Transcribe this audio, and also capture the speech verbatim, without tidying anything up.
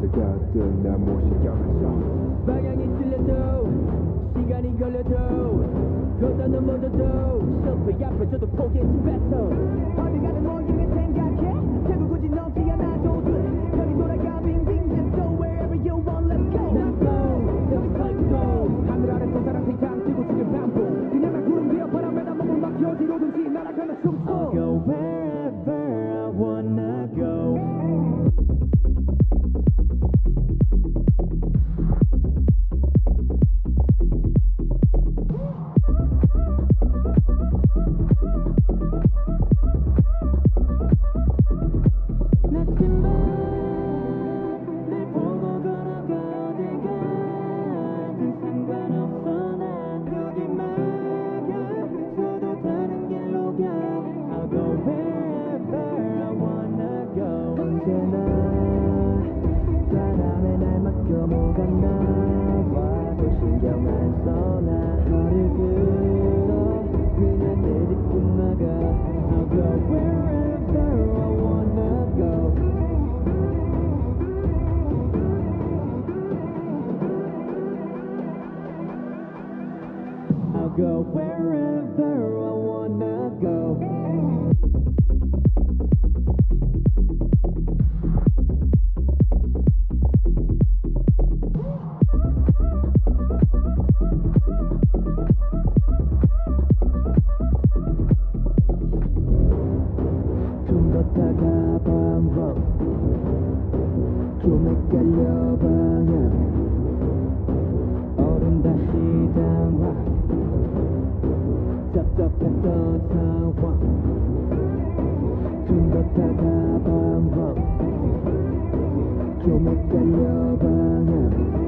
어딜 가든 난 못 신경 안 써. 방향이 틀려도 시간이 걸려도 걷다 넘어져도 실패 앞에 저도 포기했지 배터 어디 가든 모임을 생각해 결국 굳이 넘지 않아도 돼 편히 돌아가 빙빙 Just go wherever you want let's go 난 go 여기 서 있고 하늘 아래 또 사람 세상 뛰고 지는 반복 그냥 날 구름 뒤에 바람에다 몸을 맡겨 어디로든지 날아가는 춤춰 I'll go wherever I wanna go 바람에 날 맡겨 뭐가 나와도 신경 안 써 나 허를 끌어 그냥 내딛고 나가 I'll go wherever I wanna go I'll go wherever I wanna go 걷다가 방황 좀 헷갈려 방향 얼음 다시 당황 답답했던 상황 좀 걷다가 방황 좀 헷갈려 방향